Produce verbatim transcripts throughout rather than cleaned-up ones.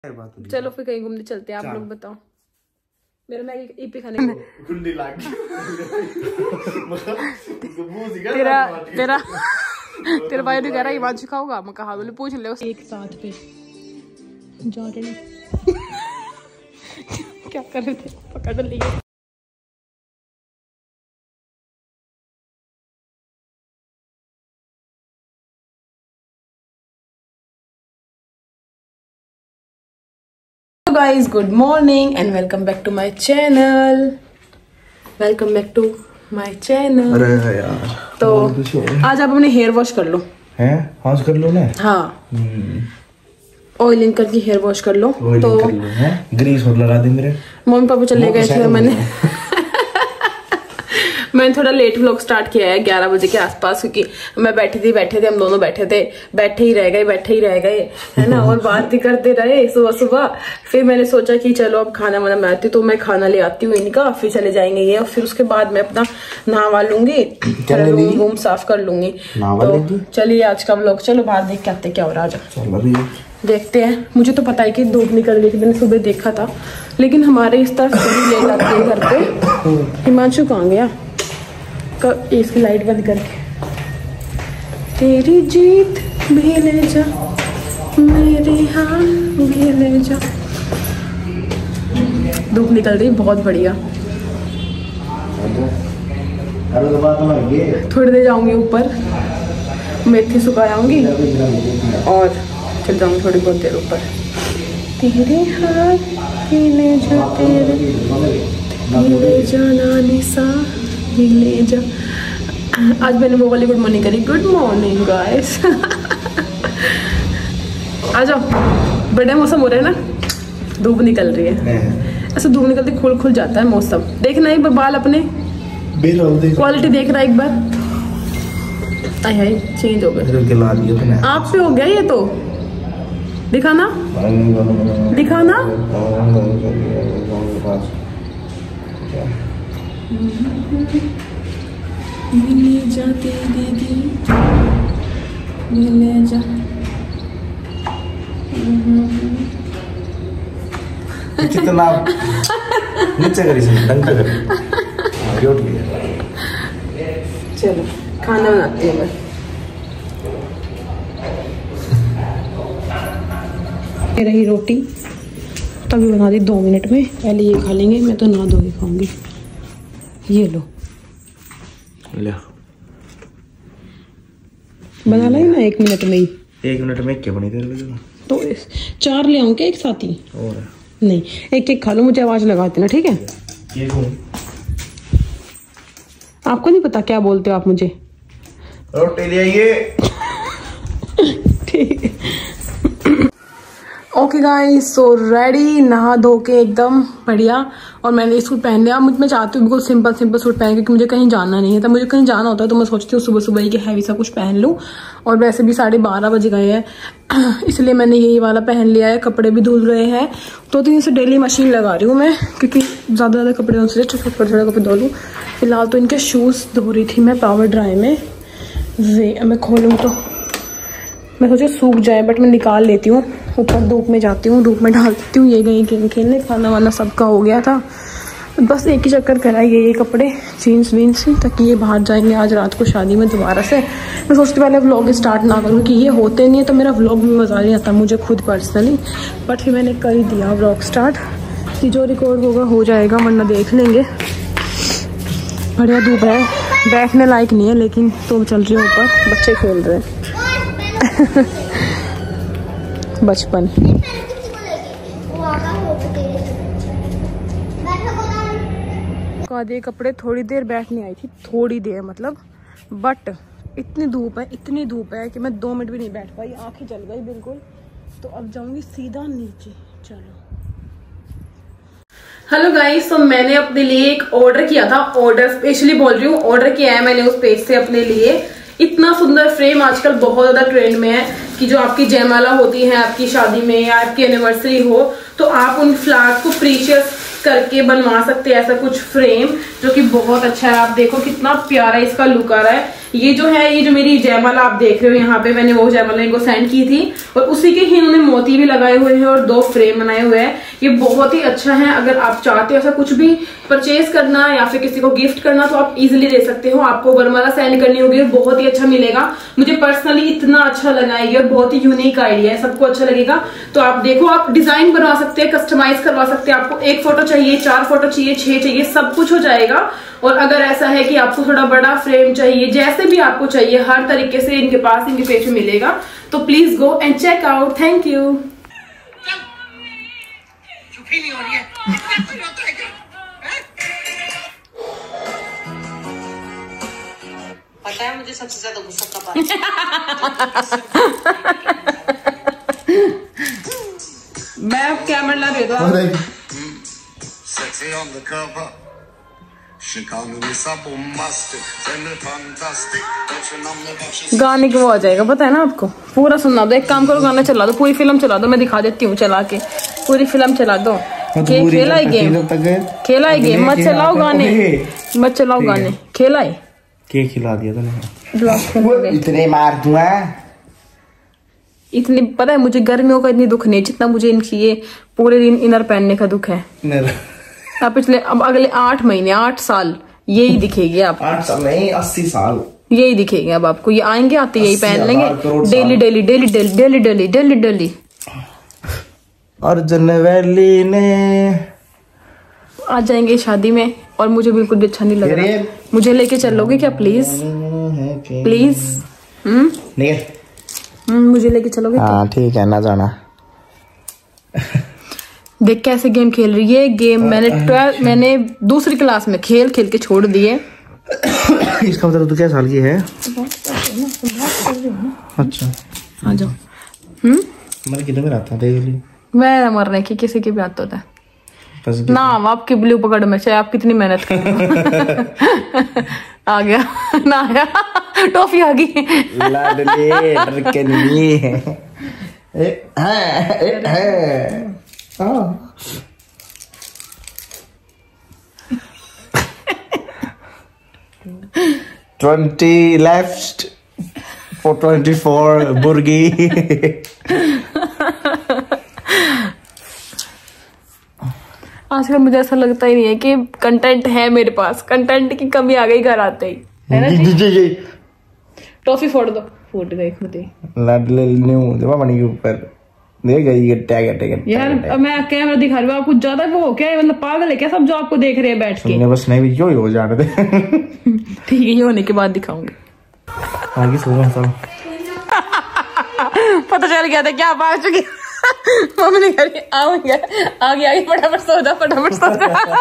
चलो फिर कहीं घूमने चलते हैं, आप लोग बताओ। मेरा मैगी ईपी खाने को तेरा तेरा तेरा भाई तो कह रहा है हिमांशु खाओगा, मैं कहा बोले पूछ ले एक साथ पे जा रहे क्या कर रहे थे, पकड़ लिए। Guys good morning and welcome back to my channel welcome back to my channel. अरे यार तो आज आप अपने हेयर वॉश कर लो। हैं हाँ कर लो ना। हाँ ऑयलिंग करके हेयर वॉश कर लो। तो कर लो हैं ग्रीस और लगा दे मेरे। मम्मी पापा चले गए थे, मैंने मैंने थोड़ा लेट व्लॉग स्टार्ट किया है ग्यारह बजे के आसपास, क्योंकि मैं बैठी थी बैठे थे हम दोनों बैठे थे बैठे ही रह गए बैठे ही रह गए है ना, और बात भी करते रहे सुबह सुबह। फिर मैंने सोचा कि चलो अब खाना वाना मैं आती तो मैं खाना ले आती हूँ इनका, फिर चले जाएंगे ये, और फिर उसके बाद मैं अपना नहा लूंगी, रूम रूम साफ कर लूंगी। तो चलिए आज का व्लॉग, चलो बाहर देख के आते क्या हो रहा है, देखते हैं। मुझे तो पता है कि धूप निकल रही थी, मैंने सुबह देखा था, लेकिन हमारे इस तरफ सभी लेट आते हैं घर पे। हिमांशु कहाँ गया, इसकी लाइट बंद करके। तेरी जीत भी ले जा मेरी हार भी ले जा। धूप निकल रही बहुत बढ़िया। थोड़ी देर जाऊंगी ऊपर, मेथी सुखाऊंगी और चल जाऊंगी थोड़ी बहुत देर ऊपर। तेरे हार भी ले जा तेरे ले जाना निशा ले जा। आज मैंने वो वाली गुड मॉर्निंग करी, गुड मॉर्निंग गाइस। आ जाओ, बड़े मौसम हो रहा है ना, धूप निकल रही है, ऐसे धूप निकलती खुल खुल जाता है मौसम। देखना एक बार बाल अपने क्वालिटी देख रहा है एक बार। आय हाय चेंज हो गए, आप पे हो गया ये तो, दिखाना दिखाना। मिले जा तेरी दी मिले जा। कितना नीचे करी से डंका करी आगे उठ गया। चलो खाना बनाते हैं। मैं रही रोटी तभी बना दी दो मिनट में, पहले ये खा लेंगे, मैं तो ना दो ही खाऊंगी। ये लो ले बना लाई ना एक मिनट में ही। एक मिनट में क्या बनी तेरे तो इस चार ले आऊं क्या एक साथ ही? और नहीं एक एक खा लो, मुझे आवाज लगाते ना, ठीक है? ये कौन? आपको नहीं पता क्या बोलते हो आप मुझे? रोटी ले आइए। ठीक है ओके गाइस, सो रेडी, नहा धो के एकदम बढ़िया। और मैंने सूट पहन लिया। मुझ मैं चाहती हूँ बिल्कुल सिंपल सिंपल सूट पहन, क्योंकि मुझे कहीं जाना नहीं है। तो मुझे कहीं जाना होता है तो मैं सोचती हूँ सुबह सुबह ही कि हैवी सा कुछ पहन लूँ। और वैसे भी साढ़े बारह बज गए हैं, इसलिए मैंने यही वाला पहन लिया है। कपड़े भी धुल रहे हैं तो तीन से डेली मशीन लगा रही हूँ मैं, क्योंकि ज़्यादा ज़्यादा कपड़े उनसे थोड़े थोड़े कपड़े धो लूँ। फिलहाल तो इनके शूज़ धो रही थी मैं पावर ड्राई में। वे मैं खोलूँ तो मैं सोचा सूख जाए, बट मैं निकाल लेती हूँ, ऊपर धूप में जाती हूँ, धूप में डाल देती हूँ। ये गई गेम खेलने, खाना वाना सबका हो गया था, बस एक ही चक्कर करा ये ये कपड़े जीन्स वीन्स, ताकि ये बाहर जाएंगे आज रात को शादी में दोबारा से। मैं सोचती पहले व्लॉग स्टार्ट ना करूँ कि ये होते नहीं है तो मेरा व्लॉग में मज़ा नहीं आता मुझे खुद पर्सनली, बट फिर मैंने कर ही दिया व्लॉग स्टार्ट कि जो रिकॉर्ड होगा हो जाएगा, वरना देख लेंगे। बढ़िया धूप है, बैठने लायक नहीं है, लेकिन तो चल रही हूँ ऊपर, बच्चे खेल रहे हैं। बचपन आधे कपड़े थोड़ी देर बैठने आई थी, थोड़ी देर मतलब, बट इतनी धूप है इतनी धूप है कि मैं दो मिनट भी नहीं बैठ पाई, आंखें जल गई बिल्कुल। तो अब जाऊंगी सीधा नीचे। चलो हेलो गाइस, तो मैंने अपने लिए एक ऑर्डर किया था, ऑर्डर स्पेशली बोल रही हूँ, ऑर्डर किया है मैंने उस पेज से अपने लिए। इतना सुंदर फ्रेम आजकल बहुत ज्यादा ट्रेंड में है कि जो आपकी जयमाला होती है आपकी शादी में या आपकी एनिवर्सरी हो, तो आप उन फ्लावर्स को प्रीशियस करके बनवा सकते हैं ऐसा कुछ फ्रेम, जो कि बहुत अच्छा है। आप देखो कितना प्यारा इसका लुक आ रहा है। ये जो है, ये जो मेरी जयमाला आप देख रहे हो यहाँ पे, मैंने वो जयमाला इनको सेंड की थी और उसी के ही इन्होंने मोती भी लगाए हुए हैं और दो फ्रेम बनाए हुए हैं। ये बहुत ही अच्छा है। अगर आप चाहते हो ऐसा कुछ भी परचेज करना या फिर किसी को गिफ्ट करना तो आप इजिली दे सकते हो। आपको वरमाला सेंड करनी होगी और बहुत ही अच्छा मिलेगा। मुझे पर्सनली इतना अच्छा लगा ये और बहुत ही यूनिक आइडिया है, सबको अच्छा लगेगा। तो आप देखो, आप डिजाइन बनवा सकते हैं, कस्टमाइज करवा सकते हैं। आपको एक फोटो चाहिए, चार फोटो चाहिए, छह चाहिए, सब कुछ हो जाएगा। और अगर ऐसा है कि आपको थोड़ा बड़ा फ्रेम चाहिए, जैसे भी आपको चाहिए, हर तरीके से इनके पास इनके पेज में मिलेगा। तो please go and check out. Thank you. पता है मुझे सबसे ज्यादा गुस्सा कब आता है? मैं कैमरा दे दो। गाने की वो आ जाएगा, पता है ना आपको। पूरा सुना दो, एक काम करो गाना चला दो, पूरी फिल्म चला दो, मैं दिखा देती हूँ चला के। पूरी फिल्म चला दो। खेला है गेम, खेला है गेम, मत चलाओ गाने, मत चलाओ गाने, खेला है। के खिला दिया तूने? इतने मार दूंगा। इतनी पता है मुझे गर्मियों का इतनी दुख नहीं जितना मुझे इनकी ये पूरे दिन इनर पहनने का दुख है। अब पिछले अब अगले आठ महीने आठ साल यही दिखेगी आप। आठ साल नहीं, अस्सी साल यही दिखेगी अब आपको। ये आएंगे आते यही पहन लेंगे daily daily daily daily daily daily daily daily. Arjun valley ने आ जाएंगे शादी में और मुझे बिल्कुल भी अच्छा नहीं लग रहा। मुझे लेके चलोगे क्या प्लीज प्लीज? हम्म मुझे लेके चलोगे? हाँ ठीक है, ना जाना। देख कैसे गेम खेल रही है। गेम मैंने ट्वेल्व मैंने दूसरी क्लास में खेल खेल के छोड़ दिए। इसका मतलब तू क्या साल की है? अच्छा आ जाओ। हम्म मर किधर में आता देख ली। मैं मरने की किसी की भी आदत होता है ना। आपकी ब्लू पकड़ में चाहे आप कितनी मेहनत करो। आ गया ना, आया टॉफी आ गई। लाडले डर के नहीं है। ए, है, ए, है। हाँ। Twenty left for twenty four बुर्गी। आजकल मुझे ऐसा लगता ही नहीं है कि कंटेंट है मेरे पास। कंटेंट की कमी आ गई घर आते ही, है ना जी? जी जी टॉफी फोड़ दो। फूट गई खुद ही। लाडले न्यू देखो मनी के ऊपर देख गई ये टैग टैग यार। मैं कैमरा दिखा रही हूँ आपको, ज्यादा वो हो क्या, मतलब पागल है क्या सब जो आपको देख रहे हैं बैठ के? बस नहीं भी यो हो जाने दे। ठीक है, ये होने के बाद दिखाऊंगी। आगे सो चलो। पता चल गया था क्या आप आ चुकी। मम्मी ने कहा आऊंगा, आगे आगे फटाफट सो जा, फटाफट सो जा।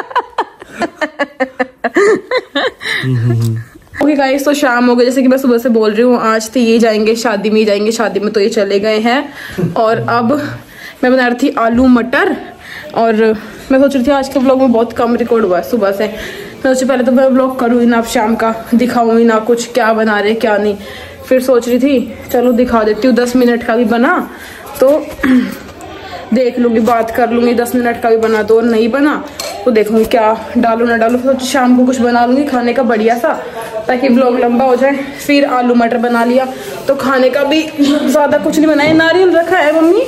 ओके गाइस, तो शाम हो गई जैसे कि मैं सुबह से बोल रही हूँ। आज तो ये जाएंगे शादी में ही जाएंगे, शादी में तो ये चले गए हैं। और अब मैं बना रही थी आलू मटर। और मैं सोच रही थी आज के ब्लॉग में बहुत कम रिकॉर्ड हुआ है सुबह से। मैं सोची पहले तो मैं ब्लॉग करूँ ही ना, अब शाम का दिखाऊँ ना कुछ क्या बना रहे क्या नहीं। फिर सोच रही थी चलो दिखा देती हूँ, दस मिनट का भी बना तो देख लूंगी, बात कर लूंगी। दस मिनट का भी बना तो और नहीं बना तो देखूंगी क्या डालू ना डालू। तो शाम को कुछ बना लूंगी खाने का बढ़िया सा, ताकि ब्लॉग लंबा हो जाए। फिर आलू मटर बना लिया तो खाने का भी ज्यादा कुछ नहीं बनाया। नारियल रखा है मम्मी,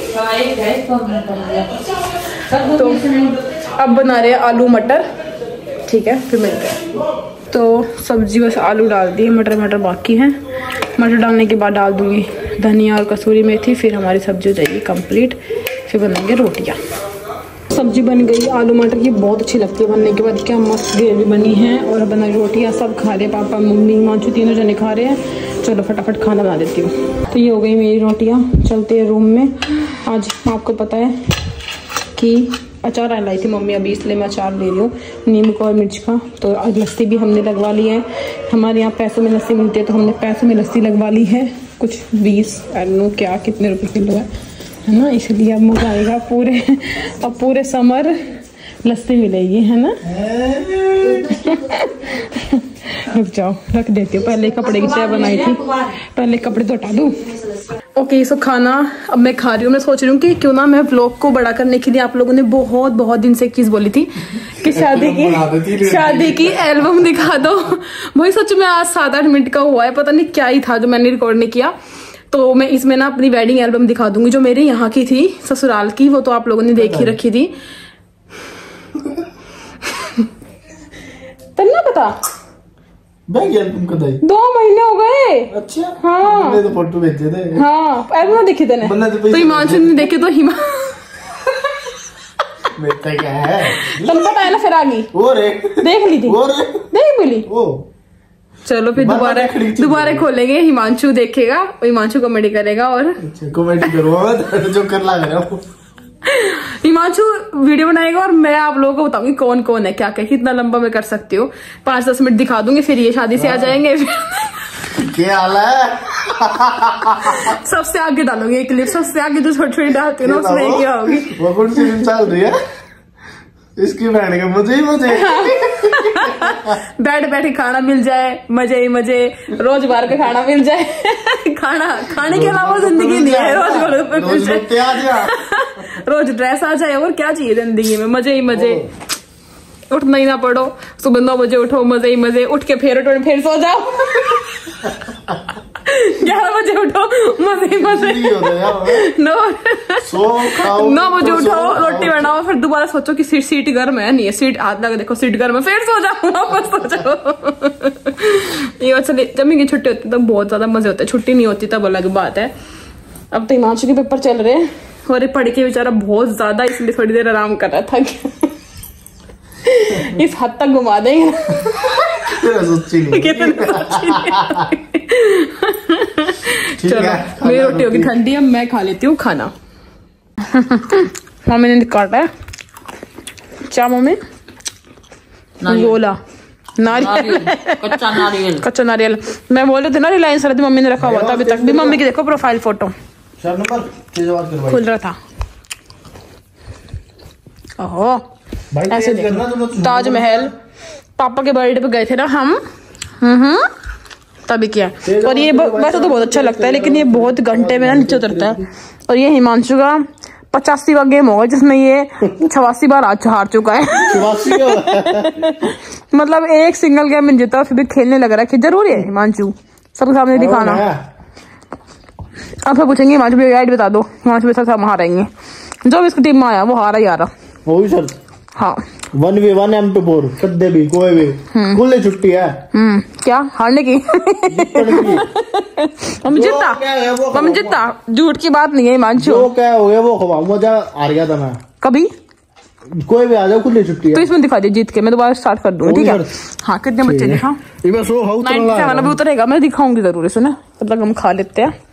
तो अब बना रहे हैं आलू मटर। ठीक है, फिर मिलते हैं। तो सब्जी बस आलू डाल दिए, मटर मटर बाकी हैं। मटर डालने के बाद डाल दूंगी धनिया और कसूरी मेथी। फिर हमारी सब्जी हो जाएगी कंप्लीट। फिर बनाएंगे रोटियां। सब्जी बन गई आलू मटर की, बहुत अच्छी लगती है बनने के बाद। क्या मस्त ग्रेवी बनी है। और बना रोटियां, सब खा रहे, पापा मम्मी मांचू तीनों जने खा रहे हैं। चलो फटाफट खाना बना देती हूँ। तो ये हो गई मेरी रोटियां। चलते हैं रूम में। आज आपको पता है कि अचार लाई थी मम्मी अभी, इसलिए मैं अचार ले रही हूँ नींबू का और मिर्च का। तो आज लस्सी भी हमने लगवा ली है। हमारे यहाँ पैसों में लस्सी मिलती है तो हमने पैसों में लस्सी लगवा ली है। कुछ बीस नो क्या कितने रुपए किलो है, है ना। इसलिए अब मजा आएगा पूरे, अब पूरे समर लस्सी मिलेगी, है ना। रुक जाओ, रख देती हूँ। पहले कपड़े की चाय बनाई थी, पहले कपड़े तो हटा दूँ। ओके सो खाना अब मैं खा रही हूँ। मैं सोच रही हूँ कि क्यों ना मैं व्लॉग को बड़ा करने के लिए, आप लोगों ने बहुत बहुत दिन से एक चीज बोली थी कि शादी की शादी की एल्बम दिखा दो। वही सोचो, मैं आज सात आठ मिनट का हुआ है, पता नहीं क्या ही था जो मैंने रिकॉर्ड नहीं किया। तो मैं इसमें ना अपनी वेडिंग एल्बम दिखा दूंगी जो मेरे यहाँ की थी, ससुराल की। वो तो आप लोगों ने देख ही रखी थी। तब ना पता एल्बम कब आई? दो महीने हो गए। अच्छा हाँ, मैंने तो फोटो भेजे थे। हाँ एल्बम देखे थे ना, तो हिमांशु ने देखे तो हिमा बेटा क्या है तुम पता है ना। फिर आ गई वो रे, देख ली थी, वो रे, देख मिली वो। चलो फिर दोबारा दोबारा खोलेंगे। हिमांशु देखेगा, हिमांशु कॉमेडी करेगा और कॉमेडी करूंगा जो कर ला रहा हूँ। हिमांशु वीडियो बनाएगा और मैं आप लोगों को बताऊंगी कौन कौन है, क्या क्या, कितना लंबा मैं कर सकती हूँ। पांच दस मिनट दिखा दूंगी, फिर ये शादी से आ जाएंगे। क्या हाल है? सबसे आगे डालूंगी एक क्लिप, सबसे आगे जो छोटी छोटी डालती हूँ ना उसमें क्या होगी। वो कौन सी फिल्म चल रही है? इसकी बहन के मुझे ही मुझे बैठ बैठ खाना मिल जाए, मजे ही मजे, रोज बार का खाना मिल जाए। खाना खाने के अलावा जिंदगी नहीं है। रोज रोज रोज ड्रेस आ जाए, और क्या चाहिए जिंदगी में? मजे ही मजे, उठना ही ना पड़ो। सुबह नौ बजे उठो, मजे ही मजे, उठ के फिर उठो, फिर सो जाओ। ग्यारह बजे उठो, मजे ही मजे। नौ नौ बजे उठो, रोटी बनाओ, फिर दोबारा सोचो कि सीट सीट गर्म है, नहीं है सीट, हाथ लगा देखो सीट गर्म है, फिर सो जाओ, वापस सो जाओ। ये अच्छा, जब मेरी छुट्टी होती है तब बहुत ज्यादा मजे होते हैं, छुट्टी नहीं होती तब अलग बात है। अब तो हिमांशु के पेपर चल रहे हैं और ये पढ़ के बेचारा बहुत ज्यादा, इसलिए थोड़ी देर आराम कर रहा था। इस हद तक घुमा देंगे। चलो मेरी रोटी होगी ठंडी, अब मैं खा लेती हूँ खाना। मम्मी ने काटा है क्या? मम्मी गोला नारियल, कच्चा नारियल, कच्चा नारियल। मैं बोल रही थी ना रिलायंस वाली, मम्मी ने रखा हुआ था अभी तक भी। मम्मी की देखो प्रोफाइल फोटो खुल रहा था। ओहो ऐसे देखो, ताजमहल। पापा के बर्थडे पे गए थे ना हम, हम्म तभी किया। और ये वैसे तो बहुत अच्छा लगता है, लेकिन ये बहुत घंटे में ना नीचे उतरता है। और ये हिमांशु का पचासी बार गेम होगा जिसमें ये छवासी बार हार चुका है। मतलब एक सिंगल गेम में जीता, फिर भी खेलने लग रहा है कि जरूरी है हिमांशु सबके सामने दिखाना। अब फिर पूछेंगे हिमांशु भी राइट बता दो, हिमांशु भी सब हारेंगे। जो भी इसकी टीम में आया वो हारा ही हारा। सर हाँ one V one M two four कद्दे भी कोई भी खुले छुट्टी है। हम्म क्या हारने की? हम जीता, हम जीता, झूठ की बात नहीं है हिमांशु। वो क्या हो गया वो खवाऊ, मजा हार गया था मैं। कभी कोई भी आ जाओ, खुली छुट्टी है। तो इसमें दिखा दे जीत के, मैं दोबारा स्टार्ट कर दूंगी, ठीक है? हाँ कितने बच्चे दिखा, भी उतरेगा, मैं दिखाऊंगी जरूर इसे ना, मतलब हम खा लेते हैं।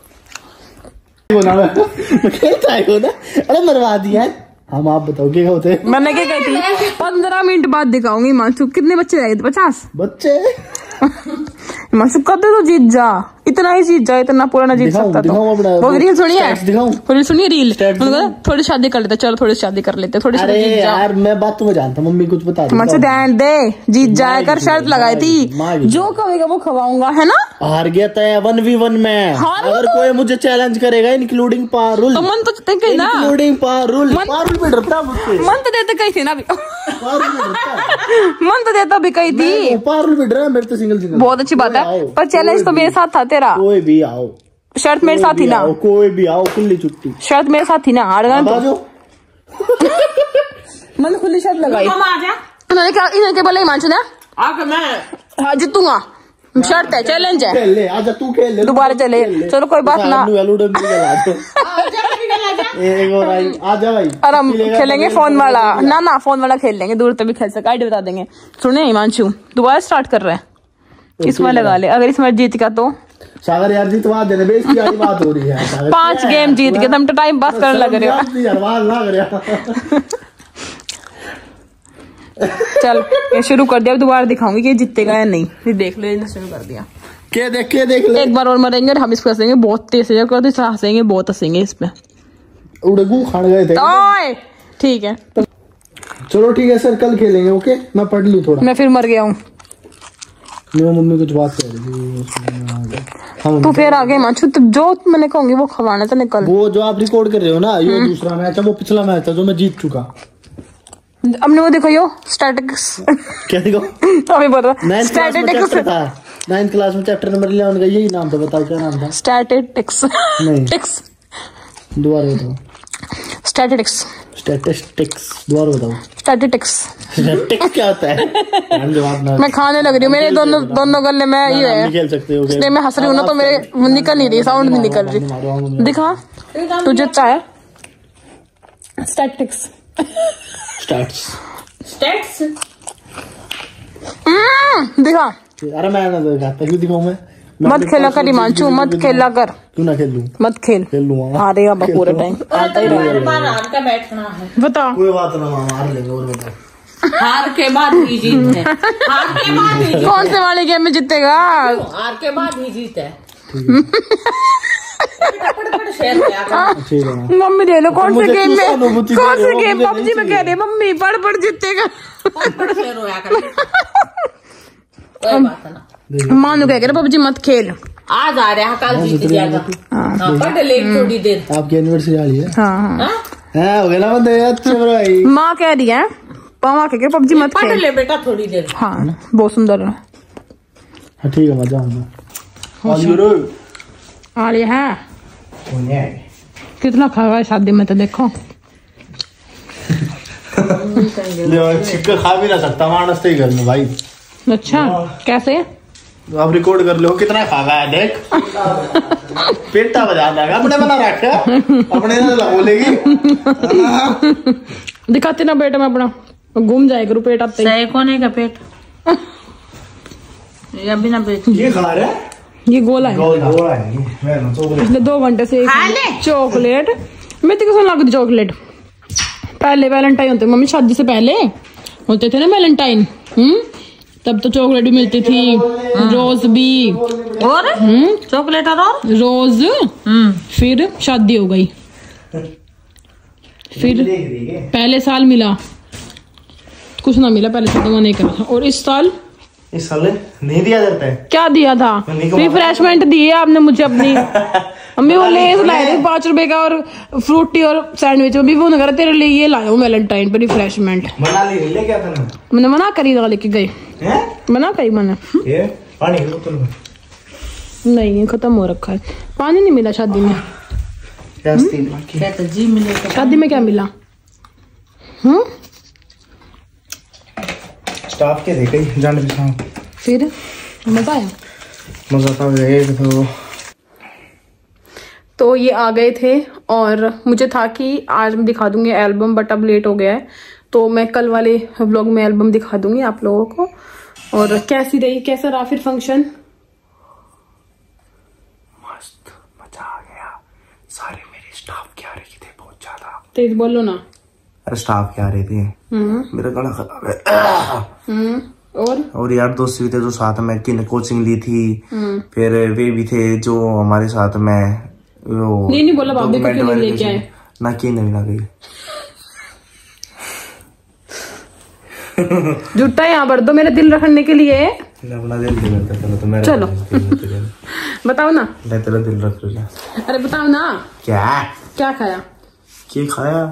अरे मरवा दिया है। हम आप बताओ क्या होते? मैंने क्या कहती थी पंद्रह मिनट बाद दिखाऊंगी। मानसू कितने बच्चे रह गए? पचास बच्चे। मानसू कब तो जीत जा, इतना ही जीत जा, इतना पूरा ना जीत सकता तो। वो रील सुनिए, रील सुनिए, रील थोड़ी शादी कर लेते, चलो थोड़ी शादी कर लेते, थोड़ी शादी। यार मैं बात तुम्हें जानता, मम्मी कुछ बता दो। मानसू ध्यान दे, जीत जाए कर शर्त लगाई थी, जो कहेगा वो खवाऊंगा, है ना? हार गया था वन वी वन में। अगर कोई मुझे चैलेंज करेगा इंक्लूडिंग पारुल, तो मन तो कहीं ना, इंक्लूडिंग पारुल, पारुल भी डरता मुझसे। मन तो देते कही थी ना, मन तो देता भी कही थी, पारुल भी डरा, मेरे तो सिंगल सिंगल। बहुत अच्छी बात है, पर चैलेंज तो मेरे साथ था तेरा। कोई भी आओ, शर्त मेरे साथ ही ना, कोई भी आओ, खुली छुट्टी, शर्त मेरे साथ ही ना, हार गया तो मैंने खुली शर्त लगाई। इन्होंने क्या, इन्होंने क्या बोला हिमांशु ने? आके मैं हाँ जीतूंगा, शर्त है, चैलेंज है। खेल ले, आजा तू खेल ले, दोबारा चले, चलो कोई बात ना। एक और आई, आजा भाई। और हम खेलेंगे फोन वाला, ना ना फोन वाला खेल लेंगे, दूर तक भी खेल सका, आइडिया बता देंगे। सुने हिमांशु दोबारा स्टार्ट कर रहे हैं, इसमें लगा ले, अगर इसमें जीत गया तो सागर यार जीतवा देने, बेइज्जती वाली बात हो रही है। पांच गेम जीत गए, तुम तो टाइम पास करने लग रहे हो। चल ये शुरू कर दिया, दोबारा दिखाऊंगी कि जीतेगा या नहीं, फिर देख ले। शुरू कर दिया, क्या देख के देख ले। एक बार और मरेंगे, हम इसको हंसेंगे बहुत तेज से, हंसेंगे बहुत, हंसेंगे इस पे। उड़गू खान गए थे, ठीक है चलो ठीक है सर, कल खेलेंगे। ओके मैं पढ़ लूँ थोड़ा, मैं फिर मर गया हूँ। मेरी मम्मी कुछ बात कर रही थी। हाँ, तू फिर आगे हिमांशु, तो जो मैंने कहूंगी वो खवाना तो निकल। वो जो आप रिकॉर्ड कर रहे हो ना, ये दूसरा मैच है, वो पिछला मैच है जो मैं जीत चुका। हमने वो देखो यो स्टैटिक्स क्या देखो अभी बोल रहा स्टैटिस्टिक्स था नाइन्थ क्लास में चैप्टर नंबर इलेवन का यही नाम था। बताओ क्या नाम था? स्टैटिस्टिक्स नहीं टिक्स दोबारा बताओ। स्टैटिस्टिक्स स्टैटिस्टिक्स दोबारा बताओ। स्टैटिस्टिक्स स्टैटिस्टिक्स क्या होता है? हम जवाब ना मैं खाने लग रही हूँ, मेरे दोनों दोनों गले में ये है, खेल सकते हो। इसलिए मैं हंस रही हूँ ना, तो मेरे निकल नहीं रही, साउंड नहीं निकल रही। दिखा तुझे चाहे स्टैटिक्स स्टैट्स स्टेट्स दिखा। अरे मैं ना दिखाता, क्यों दिखाऊं मैं? मत खेला कर हिमांशु, मत खेला कर, क्यों ना खेल लूं? मत खेल खेल लूंगा। हारेगा बस पूरे टाइम। आता ही हार के बैठना है। बता कोई बात ना मामा, हार लेंगे। और बताओ। हार के बाद ही जीत है। हार के बाद ही जीत कौन से वाले गेम में जीतेगा? हार के बाद ही जीत है। फटाफट शेयर किया ठीक है। मम्मी दे लो, कौन से मुझे गेम में, अनुभूति कौन दे से रहे हो, गेम? मुझे पबजी में नहीं कह रही है मम्मी पढ़ पढ़ जीतेगा। फटाफट शेयर होया कर। कोई बात ना, मानू कह रहे पबजी मत खेल। आज आ रहा है, कल जीत जाएगा। हाँ, पढ़ ले थोड़ी देर। आपकी एनिवर्सरी आ रही है। हाँ हाँ हाँ? हाँ, हो गया ना बंदे। अच्छा भाई, माँ कह रही है, माँ कह रही पबजी मत पढ़ खेल। ले बेटा थोड़ी देर। हाँ बहुत सुंदर है। हाँ ठीक है, मजा आऊंगा। आ रही है कितना खाएगा इस शादी में, तो देखो छिक्का खा भी ना सकता मानस ही घर में भाई। अच्छा कैसे? आप रिकॉर्ड कर लो कितना खा गया है, देख पेटा बजा देगा अपने बना रखा अपने बोलेगी। दिखाते ना बेटा मैं अपना, घूम जाएगा पेट आते ही। सही कोने का पेट या बिना पेट ये खा रहे हैं, ये गोला है। गोला है मैं ना चोकलेट पिछले दो घंटे से खा ले। चॉकलेट मैं तो कैसे लगती चॉकलेट। पहले वैलेंटाइन होते मम्मी, शादी से पहले होते थे ना वैलेंटाइन, हम्म तब तो चॉकलेट भी मिलती थी, रोज भी, और चॉकलेट और रोज। फिर शादी हो गई, फिर पहले साल मिला कुछ ना मिला, पहले साल तो मैं नहीं करा था। और इस साल इस साल नहीं दिया जाता है। क्या दिया था? रिफ्रेशमेंट दिए आपने मुझे अपनी। मम्मी वो लेस लाए थे पांच रुपए का, और फ्रूटी और सैंडविच। मम्मी वो नगर तेरे लिए ये लाया हूँ वैलेंटाइन पे रिफ्रेशमेंट। मना ली ले क्या था ना? मैंने मना करी था, लेके गए हैं? मना करी मैंने। ये पानी की बोतल में नहीं खत्म हो रखा है, पानी नहीं मिला शादी में। क्या स्टील की? क्या तो जी मिलेगा। शादी में क्या मिला? हम्म स्टाफ के थे कई जाने के साथ। फिर मजा आया, मजा था एक तो। तो ये आ गए थे और मुझे था कि आज मैं दिखा दूंगी एल्बम, बट अब लेट हो गया है, तो मैं कल वाले व्लॉग में एल्बम दिखा दूंगी आप लोगों को। और कैसी रही, कैसा रहा फिर फंक्शन? मस्त, मजा आ गया। सारे मेरे स्टाफ के आ रहे थे बहुत ज्यादा। तेज बोलो ना। अरे स्टाफ के आ रहे थे, हम्म मेरा गला खराब है। हम्म और और यार दोस्त भी थे जो साथ में किन कोचिंग ली थी, फिर वे भी थे जो हमारे साथ में वो नहीं नहीं बोला बाबू को क्यों नहीं लेके आए? ना की नहीं ना गई। जुट्टा यहाँ भर दो मेरा दिल रखने के लिए। अपना दिल दिल रखता तो मेरा चलो बताओ ना। मैं तेरा दिल रख लूँ। अरे बताओ ना क्या क्या खाया? क्या खाया?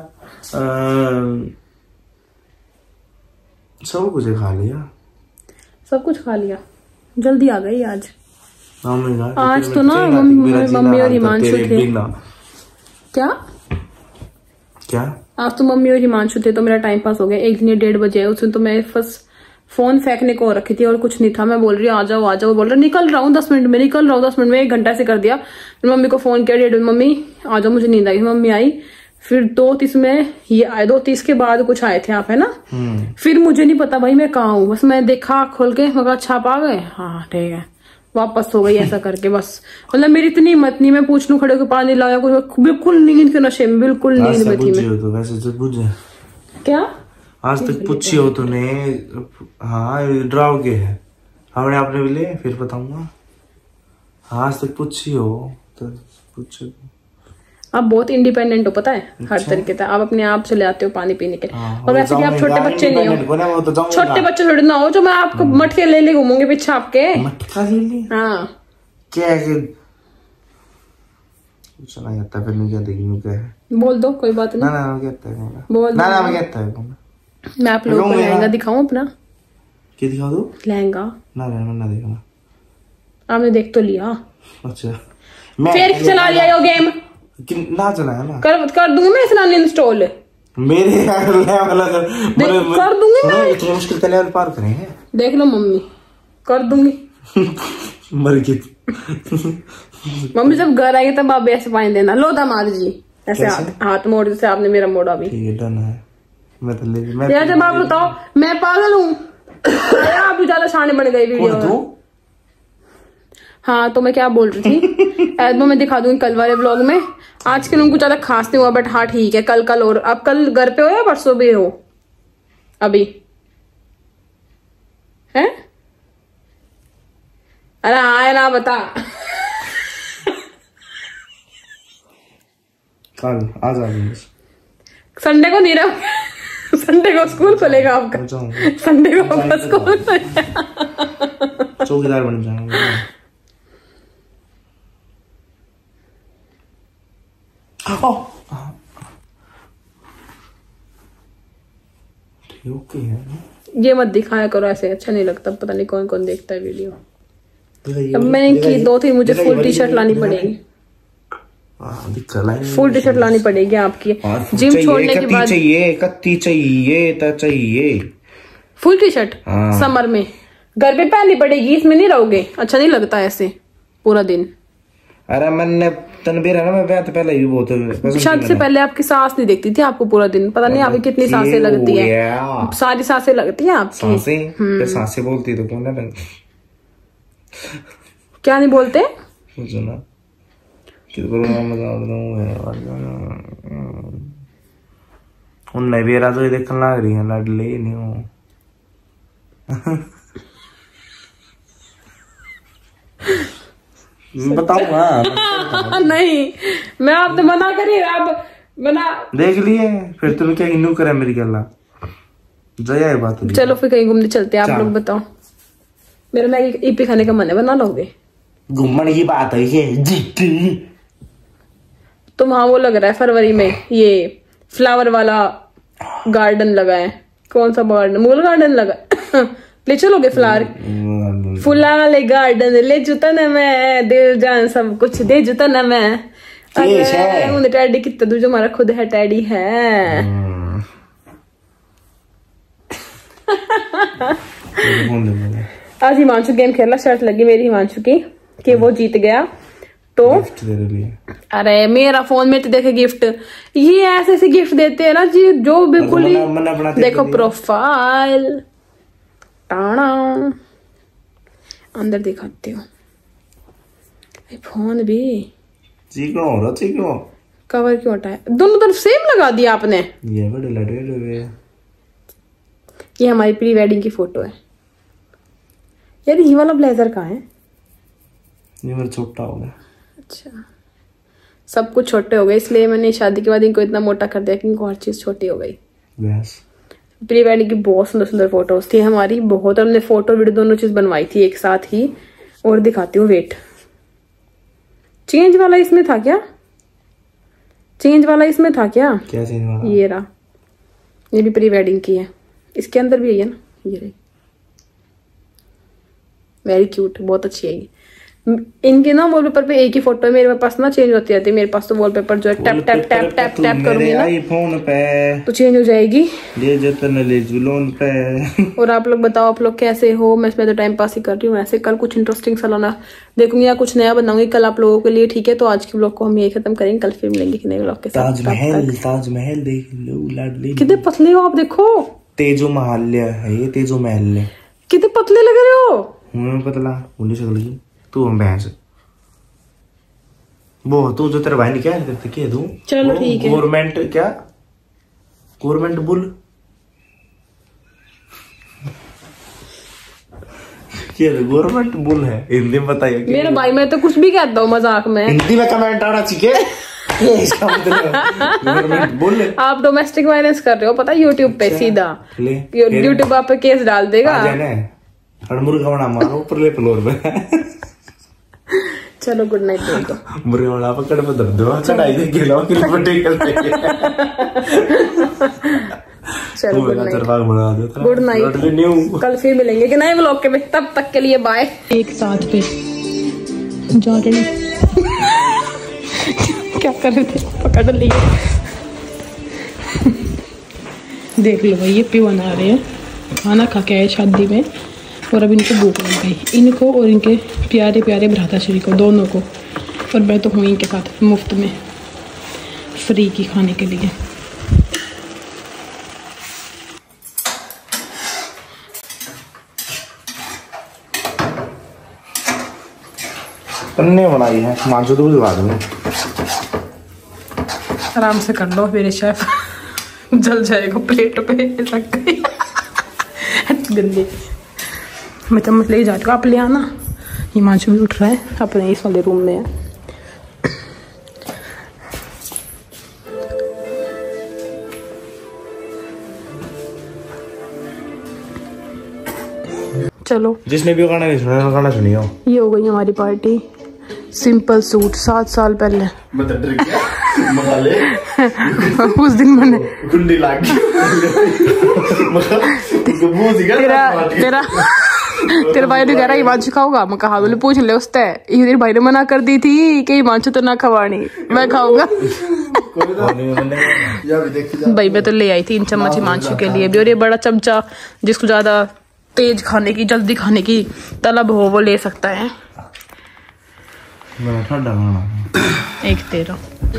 सब कुछ खा लिया, सब कुछ खा लिया। जल्दी आ गई आज। आज आज तो ना मम्मी और हिमांशु थे। क्या क्या आज तो मम्मी और हिमांशु थे, तो मेरा टाइम पास हो गया। एक दिन डेढ़ बजे उसमें तो मैं फर्स्ट फोन फेंकने को रखी थी और कुछ नहीं था। मैं बोल रही हूँ आ जाओ आ जाओ, बोल रहा निकल रहा हूँ दस मिनट में, निकल रहा हूँ दस मिनट में। एक घंटा से कर दिया। फिर मम्मी को फोन किया डेढ़, मम्मी आ जाओ मुझे नींद आई। मम्मी आई, फिर दो तीस में ये आए, दो तीस के बाद कुछ आए थे आप, है ना? फिर मुझे नहीं पता भाई मैं कहाँ हूँ, बस मैं देखा खोल के, मगर अच्छा आप आ गए, हाँ ठीक है, वापस हो गई ऐसा करके। बस मतलब मेरी इतनी हिम्मत नहीं मैं पूछ लूं खड़े होकर पानी लाया कुछ, बिल्कुल नींद के नशे में, बिल्कुल नींद में थी मैं। तो वैसे तो बुझे क्या आज तक पूछी हो तूने? हाँ डराओगे है हमने आपने भी ले फिर बताऊंगा। आज तक पूछी हो तो पूछो। आप बहुत इंडिपेंडेंट हो पता है, हर तरीके से आप अपने आप चले आते हो पानी पीने के। और वैसे भी आप छोटे बच्चे नहीं हो, छोटे बच्चे थोड़े ना हो जो मैं आपको मटके ले ले घूमूंगी पीछे आपके। हाँ क्या चला जाता फिर नहीं क्या देखी क्या है, बोल दो कोई बात नहीं। ना ना कहता है बोल ना ना मैं कहता है मैं आप लोगों को लहंगा दिखाऊं अपना। क्या दिखा दो? लहंगा। ना ना ना देखना, आपने देख तो लिया। अच्छा फिर चला लिया यो गेम ना चलाया ना, कर कर दूंगी मैं इसना इंस्टॉल मेरे लेवल कर दूंगी मैं, इतनी मुश्किल का लेवल पार करे हैं। देख लो मम्मी कर दूंगी मर गई मम्मी जब घर आएगी तब आप ऐसे पानी देना। लो दामाद जी ऐसे हाथ हाथ मोड़ जैसे आपने मेरा मोड़ा भी। ठीक है डन है। मैं तो ले मैं यार जब आप बताओ मैं पागल हूँ आप ज्यादा शाने बन गई वीडियो में। हाँ तो मैं क्या बोल रही थी एल्बम में दिखा दूंगी कल वाले ब्लॉग में। आज के उनको ज्यादा खास नहीं हुआ बट हाँ ठीक है कल कल और अब कल घर पे हो या परसों भी हो? अभी है? अरे हाँ ना बता कल आ जाएंगे संडे को नहीं रहो संडे को स्कूल खुलेगा आपका, संडे को आपका स्कूल चौकीदार बन जाएंगे। ओके है ये मत दिखाया करो ऐसे, अच्छा नहीं लगता। पता नहीं कौन कौन देखता है वीडियो। अब मैंने की दो थी, मुझे फुल टी शर्ट लानी पड़ेगी, फुल टी शर्ट लानी पड़ेगी आपकी। जिम छोड़ने के बाद चाहिए कत्ती चाहिए तो चाहिए फुल टी शर्ट समर में घर पे पहननी पड़ेगी, इसमें नहीं रहोगे, अच्छा नहीं लगता ऐसे पूरा दिन। अरे मैंने तनवीर है ना, मैं ब्याह तो पहले ही बहुत शादी से पहले आपकी सांस नहीं देखती थी आपको पूरा दिन, पता नहीं आपकी कितनी सांसें लगती है, सारी सांसें लगती हैं आपकी। सांसें सांसें बोलती तो क्यों ना क्या नहीं बोलते सुना उन बेरा तो देखने लग रही है लाडली नहीं हो बताऊंगा नहीं मैं आप तो मना करिए, आप मना देख लिए फिर तुम क्या इन्नू करे मेरी गल्ला जया बात। चलो फिर कहीं घूमने चलते हैं, आप लोग बताओ। मेरा मैगी ईपी खाने का मन है, बना लोगे? घूमने की बात है ये तो वहां वो लग रहा है फरवरी में ये फ्लावर वाला गार्डन लगा है, कौन सा गार्डन? मूल गार्डन लगा ले चलोगे? फ्लावर फुला वाले गार्डन ले जुता ना मैं दिल जान सब कुछ दे जुता ना मैं। अरे टैडी कितना दूर जो हमारा खुद है टैडी है आज हिमांशु गेम खेला, शर्ट लगी मेरी हिमांशु की कि वो जीत गया तो अरे मेरा फोन में तो देखे गिफ्ट, ये ऐसे ऐसे गिफ्ट देते हैं ना जी जो बिल्कुल ही देखो प्रोफाइल टाणा अंदर दिखाते हो फोन भी चिकनो हो रहा चिकनो कवर क्यों हटाया? दोनों तरफ सेम लगा दिया आपने। ये बड़े लड़े लड़े ये हमारी प्री वेडिंग की फोटो है यार। ये वाला ब्लेजर कहाँ है? ये मेरा छोटा हो गया। अच्छा सब कुछ छोटे हो गए इसलिए मैंने शादी के बाद इनको इतना मोटा कर दिया कि इनको हर चीज छोटी हो गई। yes. प्री वेडिंग की बहुत सुंदर सुंदर फोटोज थी हमारी, बहुत। हमने फोटो वीडियो दोनों चीज बनवाई थी एक साथ ही। और दिखाती हूँ वेट, चेंज वाला इसमें था क्या? चेंज वाला इसमें था क्या? क्या चेंज वाला? ये रहा, ये भी प्री वेडिंग की है, इसके अंदर भी है ना, ये रही। वेरी क्यूट, बहुत अच्छी है ये। इनके ना वॉलपेपर पे एक ही फोटो है, मेरे पास ना चेंज होती रहती है। मेरे पास तो वॉलपेपर जो है tap tap tap tap tap करूंगी ना आईफोन पे तो चेंज हो जाएगी। ले जतन ले जुलोन पे। और आप लोग बताओ आप लोग कैसे हो? मैं इसमें तो टाइम पास ही कर रही हूँ, ऐसे कल कुछ इंटरेस्टिंग सा लाना देखूंगी या कुछ नया बनाऊंगी कल आप लोगों के लिए, ठीक है? तो आज के ब्लॉग को हम यही खत्म करेंगे, कल फिर मिलेंगे नए ब्लॉग के साथ। ताजमहल ताजमहल देख लो लाडली, कितने पतले हो आप, देखो तेजो महल है ये, तेजो महल कितने पतले लग रहे हो। हूँ पतला उन्नी शक्ल की तू हम भैंस वो तू जो तेरे भाई ने क्या करते क्या तू? चलो ठीक है। गवर्नमेंट क्या गवर्नमेंट बुल क्या गवर्नमेंट बुल है हिंदी में बताइए। मेरा भाई मैं तो कुछ भी कहता हूँ मजाक में, हिंदी में कमेंट आना चाहिए। इसका मतलब गवर्नमेंट बोल ले। आप डोमेस्टिक वायलेंस कर रहे हो पता यूट्यूब पे सीधा। ले यूट्यूब आप पे केस डाल देगा। मुर्गा बना मारो ऊपर ले फ्लोर पे। चलो गुड नाइट बोल दो। मुर्गा बना पकड़ पे दर्द दो चढ़ाई दे के लो किलो पट्टी करते। चलो गुड नाइट। Good night. कल फिर मिलेंगे कि नए व्लॉग के में, तब तक के लिए बाय। एक साथ पे जा रहे क्या कर रहे थे, पकड़ लिए। देख लो भाई ये पी बना रहे हैं, खाना खा के आए शादी में और अब इनको भूख लग गई, इनको और इनके प्यारे प्यारे भ्राताश्री को, दोनों को। और मैं तो हूँ इनके साथ मुफ्त में फ्री की खाने के लिए। पन्ने बनाई है मांझो तो बुझवा दूंगा। आराम से कर लो मेरे शेफ, जल जाएगा प्लेट पे लग गई। गंदी मैं चम्मच ले जाती हूँ, आप ले आना। ये मांझू भी उठ रहा है, अपने इस वाले रूम में है। चलो जिसने भी गाना नहीं सुना गाना सुनियो। ये हो गई हमारी पार्टी। सिंपल सूट सात साल पहले उस दिन मैंने गुंडी लाग तेरा तेरा तेरे भाई ने कह रहा हिमांशु खाऊंगा, मैं कहा बोले पूछ ले उससे। तेरे भाई ने मना कर दी थी कि हिमांशु तो ना खवानी, मैं खाऊंगा। भाई मैं तो ले आई तीन चम्मच हिमांशु के लिए भी, और ये बड़ा चमचा जिसको ज्यादा तेज खाने की, जल्दी खाने की तलब हो वो ले सकता है। एक तेरा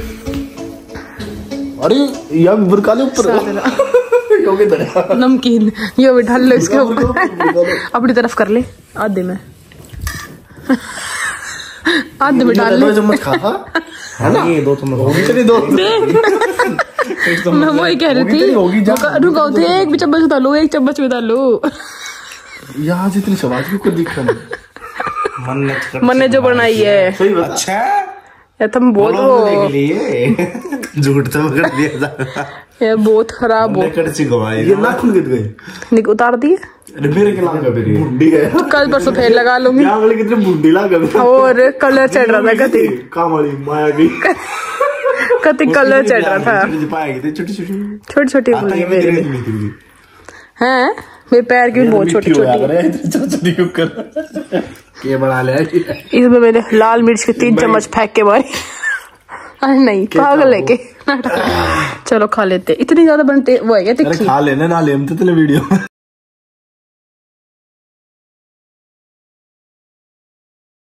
अरे यार बुरकाले ऊपर नमकीन ये भी ढाल लो इसके ऊपर। अपनी तरफ कर ले, आधे में आधे में डाल ले। चम्मच खा है ना ये दो चम्मच दो मैं वही कह रही थी, रुको थे एक भी चम्मच डालो, एक चम्मच में डालो। यहाँ जितनी समाज की कोई दिक्कत नहीं। मन ने जो बनाई है अच्छा या तुम बोल रहे झूठ तो कर दिया ये बहुत खराब हो। ये नाखून गिर गए, निक उतार दिए। अरे मेरे के लाग गए बुड्ढी है, कल परसों फिर लगा लूंगी। क्या वाले कितने बुड्ढी लाग गए। और कलर चढ़ रहा था कति कामड़ी माया गई कति कलर चढ़ रहा था। छोटी छोटी छोटी छोटी फूली मेरे में हैं, मेरे पैर की भी बहुत छोटी छोटी। ये बना ले इसमें मैंने लाल मिर्च के तीन चम्मच फेंक के मारी। अरे नहीं पागल है के। चलो खा लेते, इतनी ज्यादा बनते वो है क्या तिखी। खा लेना ना ले हम तो वीडियो